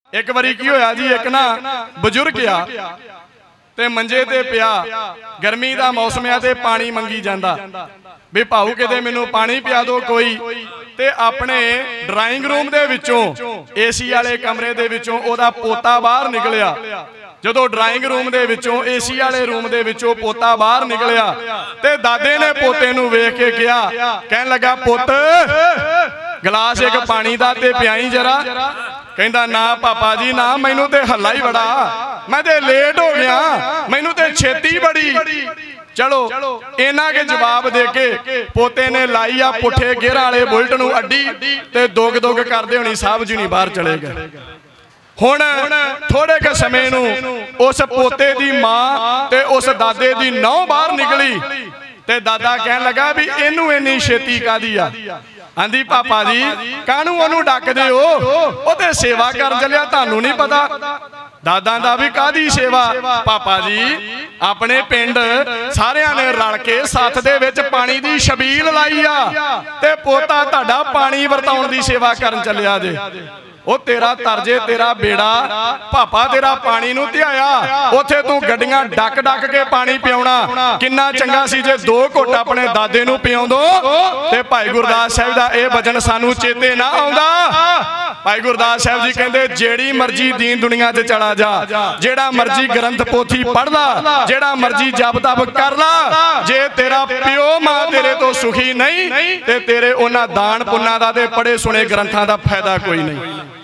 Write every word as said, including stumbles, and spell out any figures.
एक बारी की होया जी, एक ना बजुर्ग आ ते मंजे ते पिया, गर्मी का मौसम आ ते पानी मंगी जांदा भी भाऊ किते मैनू पानी पिया दो कोई। ते अपने ड्राइंग रूम दे विचों एसी वाले कमरे दे विचों ओदा पोता बाहर निकलिया। जदों ड्राइंग रूम दे विचों एसी वाले रूम दे विचों पोता बाहर निकलिया ते दादे ने पोते नू वेख के कहा, कहन लगा पुत गिलास एक पानी दा ते पियाई जरा। कहंदा ना पापा जी ना, मैनू ते हल्ला ही बड़ा, मैं ते लेट हो गया, मैनू ते छेती बड़ी। चलो इन्हां के जवाब दे के पोते ने लाई आ पुठे गेर वाले बुलट नू अड्डी ते दोग दोग करदे होनी साहब जी नहीं बाहर चले गए। हुण थोड़े के समय नू उस पोते दी मां ते उस दादे दी नौ बाहर निकली ते दादा कहन लगा भी इनू इन्नी छेती कादी आ। आंदी पापा जी कानू ओनू डकदे हो, ओ ते सेवा कर चलिया, तानू नहीं पता। दादा दा भी कादी सेवा? पापा जी अपने पिंड सारियां ने रल के साथ दे विच पानी दी छबील लाई आ ते पोता तुहाडा पानी वरताउण दी सेवा करन चलिया जे। ओ तेरा तरजे तेरा बेड़ा, पापा तेरा पानी नू धियाया, उथे तू गड्डियां डक डक के पानी पियाउणा। किन्ना चंगा सी जे दो घुट अपने दादे नू पियाउंदो ते भाई गुरदास साहिब दा ए भजन सानू चेते ना आउंदा। भाई गुरदास साहिब जी कहंदे जेड़ी मर्जी दीन दुनिया च चला जा, जेड़ा मर्जी ग्रंथ पोथी पढ़ ला, जेड़ा मर्जी जप तप कर ला, जे तेरा प्यो मां तेरे तो सुखी नहीं ते तेरे उन्हां दान पुन्नां दा ते पढ़े सुने ग्रंथां दा फायदा कोई नहीं।